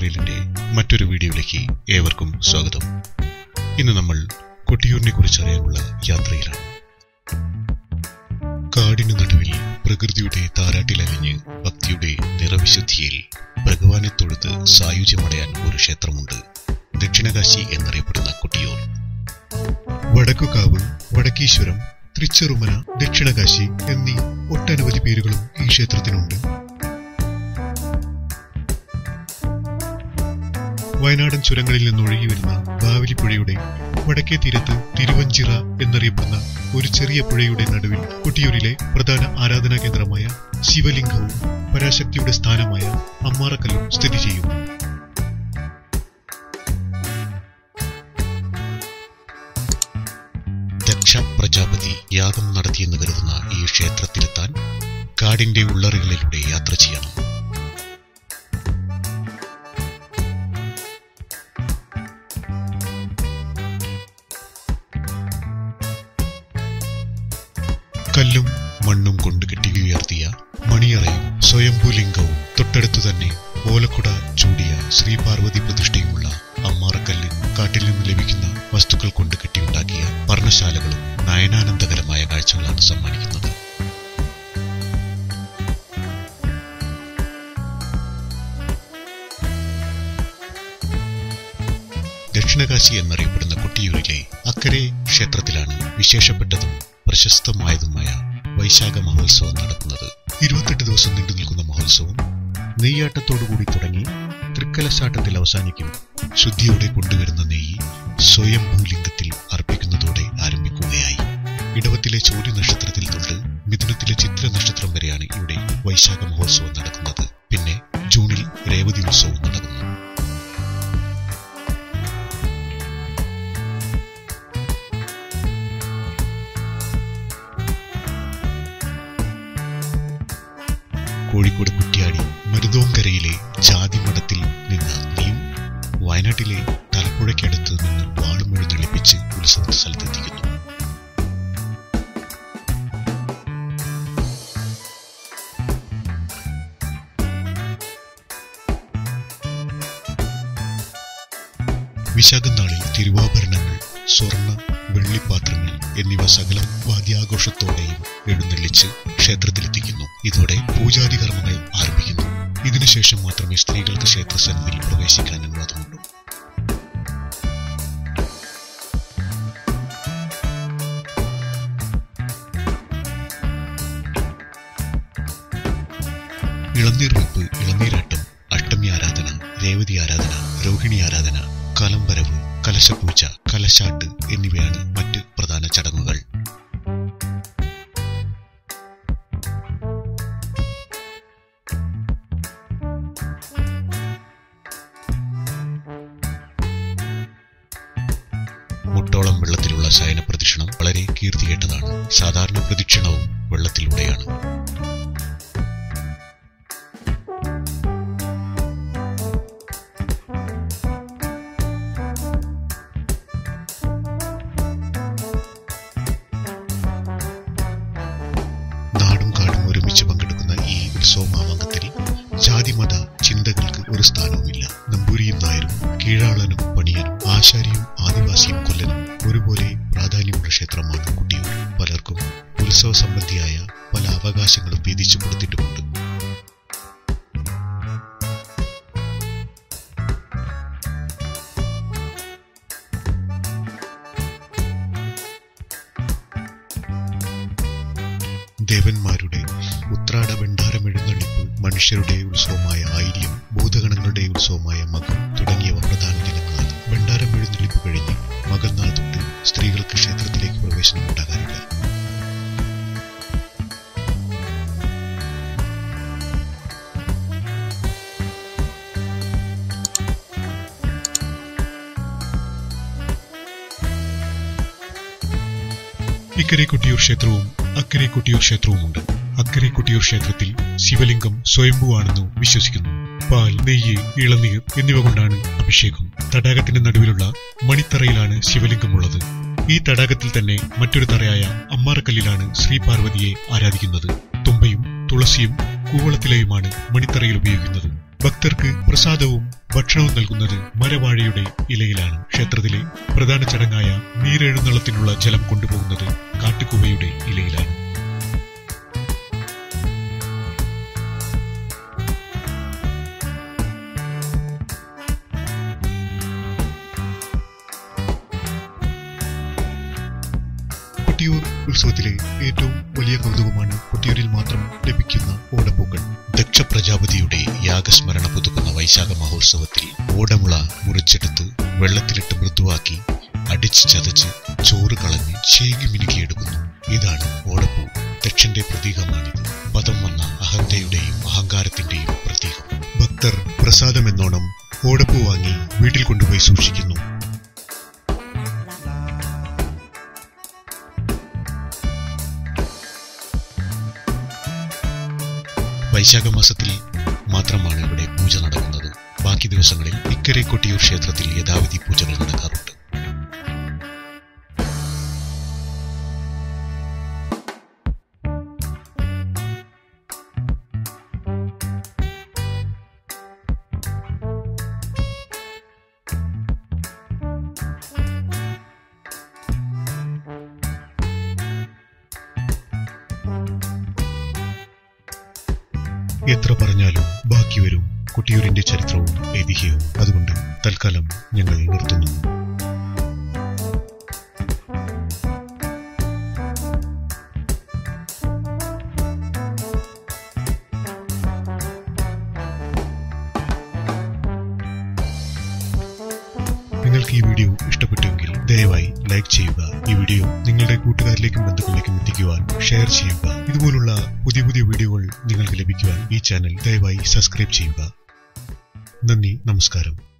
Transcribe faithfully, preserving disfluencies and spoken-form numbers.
ട്യൂട്ടോറിയലിന്റെ മറ്റൊരു വീഡിയോയിലേക്ക് ഏവർക്കും സ്വാഗതം. ഇന്ന് നമ്മൾ കൊട്ടിയൂരിനെ കുറിച്ച് അറിയാനുള്ള യാത്രയിലാണ്. കാടിനു നടുവിൽ പ്രകൃതിയുടെ താരാട്ടിലലിഞ്ഞ് ഭക്തിയുടെ നിറവിശുദ്ധിയിൽ ഭഗവാനെ തൊഴുത് സായുജ്യമടയാൻ ഒരു ക്ഷേത്രമുണ്ട്. ദക്ഷിണകാശി എന്നറിയപ്പെടുന്ന കൊട്ടിയൂർ. വടക്കുകാവ്, വടക്കീശ്വരം, തൃച്ചെറുമന, ദക്ഷിണകാശി എന്നീ ഒട്ടനവധി പേരുകളും ഈ ക്ഷേത്രത്തിനുണ്ട്. വയനാടൻ ചുരങ്ങളിൽ നിന്നൊഴുകി വരുന്ന ബാവലിപ്പുഴയുടെ വടക്കേ തീരത്ത് തിരുവഞ്ചിറ എന്നറിയപ്പെടുന്ന ഒരു ചെറിയ പുഴയുടെ നടുവിൽ കൊട്ടിയൂരിലെ പ്രധാന ആരാധനാ കേന്ദ്രമായ ശിവലിംഗവും പരാശക്തിയുടെ സ്ഥാനമായ അമ്മാറക്കല്ലും സ്ഥിതി ചെയ്യുന്നു. ദക്ഷ പ്രജാപതി യാഗം നടത്തിയെന്ന് കരുതുന്ന ഈ ക്ഷേത്രത്തിലെത്താൻ കാടിന്റെ ഉള്ളറികളിലൂടെ യാത്ര ചെയ്യണം. കല്ലും മണ്ണും കൊണ്ട് കെട്ടിയുയർത്തിയ മണിയറയും സ്വയംഭൂലിംഗവും തൊട്ടടുത്തു തന്നെ ഓലക്കുട ചൂടിയ ശ്രീ പാർവതി പ്രതിഷ്ഠയുമുള്ള അമ്മാറക്കല്ല്, കാട്ടിൽ നിന്ന് ലഭിക്കുന്ന വസ്തുക്കൾ കൊണ്ട് കെട്ടിയുണ്ടാക്കിയ പർണശാലകളും നയനാനന്ദകരമായ കാഴ്ചകളാണ് സമ്മാനിക്കുന്നത്. ദക്ഷിണകാശി എന്നറിയപ്പെടുന്ന കൊട്ടിയൂരിലെ അക്കരെ ക്ഷേത്രത്തിലാണ് വിശേഷപ്പെട്ടതും പ്രശസ്തമായതുമായ വൈശാഖ മഹോത്സവം നടക്കുന്നത്. ഇരുപത്തെട്ട് ദിവസം നീണ്ടു നിൽക്കുന്ന മഹോത്സവം നെയ്യാട്ടത്തോടുകൂടി തുടങ്ങി തൃക്കലശാട്ടത്തിൽ അവസാനിക്കും. ശുദ്ധിയോടെ കൊണ്ടുവരുന്ന നെയ്യ് സ്വയംഭൂലിംഗത്തിൽ അർപ്പിക്കുന്നതോടെ ആരംഭിക്കുകയായി. ഇടവത്തിലെ ചോദ്യ നക്ഷത്രത്തിൽ തൊട്ട് മിഥുനത്തിലെ ചിത്ര നക്ഷത്രം വരെയാണ് ഇവിടെ വൈശാഖ മഹോത്സവം നടക്കുന്നത്. പിന്നെ ജൂണിൽ രേവതി ഉത്സവം നടക്കുന്നു. കോഴിക്കോട് കുറ്റ്യാടി മരുതോങ്കരയിലെ ജാതിമഠത്തിൽ നിന്ന് അഗ്നിയും വയനാട്ടിലെ തലപ്പുഴയ്ക്കടുത്ത് നിന്ന് വാളും എഴുന്നള്ളിപ്പിച്ച് ഉത്സവ സ്ഥലത്തെത്തിക്കുന്നു. വിശാഖം നാളിൽ തിരുവാഭരണങ്ങൾ, സ്വർണ്ണ വെള്ളിപ്പാത്രങ്ങൾ എന്നിവ സകല വാദ്യാഘോഷത്തോടെയും എഴുന്നള്ളിച്ച് ക്ഷേത്രത്തിലെത്തിക്കുന്നു. ഇതോടെ പൂജാതി കർമ്മങ്ങൾ ആരംഭിക്കുന്നു. ഇതിനുശേഷം മാത്രമേ സ്ത്രീകൾക്ക് ക്ഷേത്രസന്നിധിയിൽ പ്രവേശിക്കാൻ അനുവാദമുള്ളൂ. ഇളനീർ വെപ്പ്, ഇളനീരാട്ടം, അഷ്ടമി ആരാധന, രേവതി ആരാധന, രോഹിണി ആരാധന, കലംബരവ്, കലശപൂജ, കലശാട്ട് എന്നിവയാണ് മറ്റ് പ്രധാന ചടങ്ങുകൾ. മുട്ടോളം വെള്ളത്തിലുള്ള ശയന പ്രദക്ഷിണം വളരെ കീർത്തികേട്ടതാണ്. സാധാരണ പ്രദക്ഷിണവും വെള്ളത്തിലൂടെയാണ്. നാടും കാടും ഒരുമിച്ച് പങ്കെടുക്കുന്ന ഈ ഉത്സവമാമാങ്കത്തിൽ ജാതിമത ചിന്തകൾക്ക് ഒരു സ്ഥാനവുമില്ല. നമ്പൂരിയും നായരും, കീഴാളനും പണിയനും, ആശാരിയും ആദിവാസിയും കൊല്ലനും ഒരുപോലെ പ്രാധാന്യമുള്ള ക്ഷേത്രമാണ് കൊട്ടിയൂർ. പലർക്കും ഉത്സവ സംബന്ധിയായ പല അവകാശങ്ങളും വീതിച്ചു കൊടുത്തിട്ടുമുണ്ട്. ദേവന്മാരുടെ ഉത്രാട ഭണ്ഡാരം എഴുന്നള്ളിപ്പ്, മനുഷ്യരുടെ ഉത്സവമായ ആയില്യം, ഭൂതഗണങ്ങളുടെ ഉത്സവമായ മകം തുടങ്ങിയവ പ്രധാന ദിനങ്ങളാണ്. ഭണ്ഡാരം എഴുന്നള്ളിപ്പ് കഴിഞ്ഞ് മകന്നാൾ തൊട്ട് സ്ത്രീകൾക്ക് ക്ഷേത്രത്തിലേക്ക് പ്രവേശനം ഉണ്ടാകാറില്ല. ഇക്കരെ കൊട്ടിയൂർ ക്ഷേത്രവും അക്കരെ കൊട്ടിയൂർ ക്ഷേത്രവുമുണ്ട്. അക്കരെ കൊട്ടിയൂർ ക്ഷേത്രത്തിൽ ശിവലിംഗം സ്വയംഭൂവാണെന്ന് വിശ്വസിക്കുന്നു. പാൽ, നെയ്യ്, ഇളനീർ എന്നിവ കൊണ്ടാണ് അഭിഷേകം. തടാകത്തിന്റെ നടുവിലുള്ള മണിത്തറയിലാണ് ശിവലിംഗമുള്ളത്. ഈ തടാകത്തിൽ തന്നെ മറ്റൊരു തറയായ അമ്മാറക്കല്ലിലാണ് ശ്രീ പാർവതിയെ ആരാധിക്കുന്നത്. തുമ്പയും തുളസിയും കൂവളത്തിലയുമാണ് മണിത്തറയിൽ ഉപയോഗിക്കുന്നത്. ഭക്തർക്ക് പ്രസാദവും ഭക്ഷണവും നൽകുന്നത് മരവാഴയുടെ ഇലയിലാണ്. ക്ഷേത്രത്തിലെ പ്രധാന ചടങ്ങായ നീരെഴുന്നള്ളത്തിനുള്ള ജലം കൊണ്ടുപോകുന്നത് കാട്ടുകൂവയുടെ ഇലയിലാണ്. കൊട്ടിയൂർ ഉത്സവത്തിലെ ഏറ്റവും വലിയ കൗതുകമാണ് കൊട്ടിയൂരിൽ മാത്രം ലഭിക്കുന്ന ഓടപ്പൂക്കൾ. ദക്ഷ പ്രജാപതിയുടെ യാഗസ്മരണ പുതുക്കുന്ന വൈശാഖ മഹോത്സവത്തിൽ ഓടമുള മുറിച്ചെടുത്ത് വെള്ളത്തിലിട്ട് മൃദുവാക്കി അടിച്ച് ചതച്ച് ചോറ് കളഞ്ഞ് ചേകി മിനുക്കിയെടുക്കുന്നു. ഇതാണ് ഓടപ്പൂ. ദക്ഷന്റെ പ്രതീകമാണിത്. പദം വന്ന അഹന്തയുടെയും അഹങ്കാരത്തിന്റെയും പ്രതീകം. ഭക്തർ പ്രസാദമെന്നോണം ഓടപ്പൂ വാങ്ങി വീട്ടിൽ കൊണ്ടുപോയി സൂക്ഷിക്കുന്നു. വൈശാഖ മാസത്തിൽ മാത്രമാണ് ഇവിടെ പൂജ നടക്കുന്നത്. ബാക്കി ദിവസങ്ങളിൽ ഇക്കരെ കൊട്ടിയൂർ ക്ഷേത്രത്തിൽ യഥാവിധി പൂജകൾ നടക്കാറുണ്ട്. എത്ര പറഞ്ഞാലും ബാക്കി വരും കൊട്ടിയൂരിന്റെ ചരിത്രവും ഐതിഹ്യവും. അതുകൊണ്ട് തൽക്കാലം ഞങ്ങൾ നിർത്തുന്നു. നിങ്ങൾക്ക് ഈ വീഡിയോ ഇഷ്ടപ്പെട്ടുവെങ്കിൽ ദയവായി ലൈക്ക് ചെയ്യുക. ഈ വീഡിയോ നിങ്ങളുടെ കൂട്ടുകാരിലേക്കും ബന്ധുക്കളിലേക്കും എത്തിക്കുവാൻ ഷെയർ ചെയ്യുക. ഇതുപോലുള്ള പുതിയ പുതിയ വീഡിയോകൾ നിങ്ങൾക്ക് ലഭിക്കുവാൻ ഈ ചാനൽ ദയവായി സബ്സ്ക്രൈബ് ചെയ്യുക. നന്ദി, നമസ്കാരം.